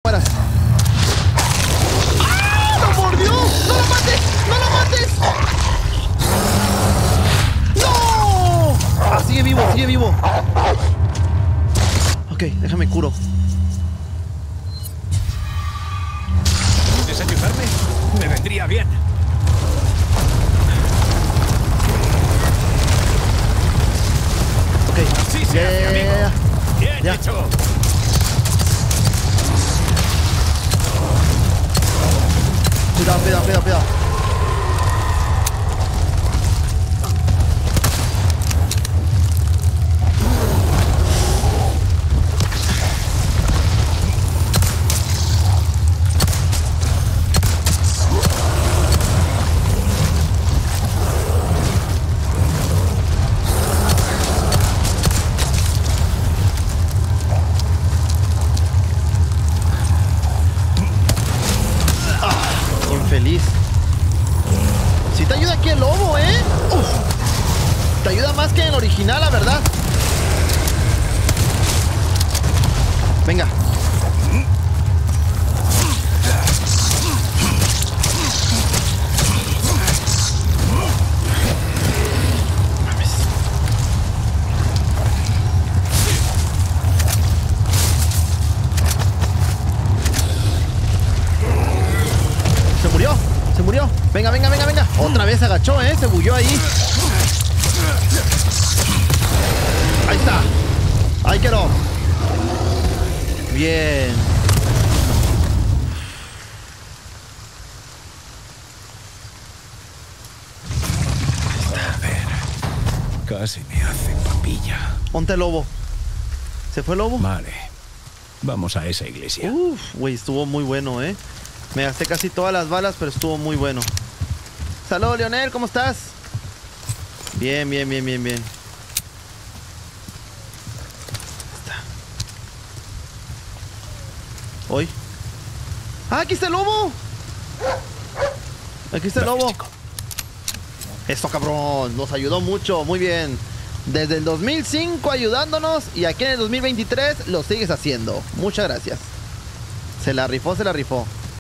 mueras. ¡Ah! ¡Lo mordió! ¡No lo mates! ¡No lo mates! ¡No! Ah, sigue vivo, sigue vivo. Ok, déjame curo. ¿Puedes ayudarme? Me vendría bien. Ok. Así se hace, amigo. Bien Ya. hecho. Cuidado, cuidado, cuidado, cuidado. Infeliz. Si te ayuda aquí el lobo, ¿eh? Uf. Te ayuda más que en el original, la verdad. Venga. Mames. Se murió, se murió. Venga, venga, venga, venga. Otra vez se agachó, se bulló ahí. Ahí está. Ahí quedó. Bien. A ver. Casi me hacen papilla. Ponte el lobo. ¿Se fue el lobo? Vale. Vamos a esa iglesia. Uf, güey, estuvo muy bueno, Me gasté casi todas las balas, pero estuvo muy bueno. Saludos, Leonel, ¿cómo estás? Bien, bien, bien, bien, bien. Está. Hoy. ¡Ah, aquí está el lobo! Aquí está el lobo. Eso, cabrón, nos ayudó mucho, muy bien. Desde el 2005 ayudándonos y aquí en el 2023 lo sigues haciendo. Muchas gracias. Se la rifó, se la rifó.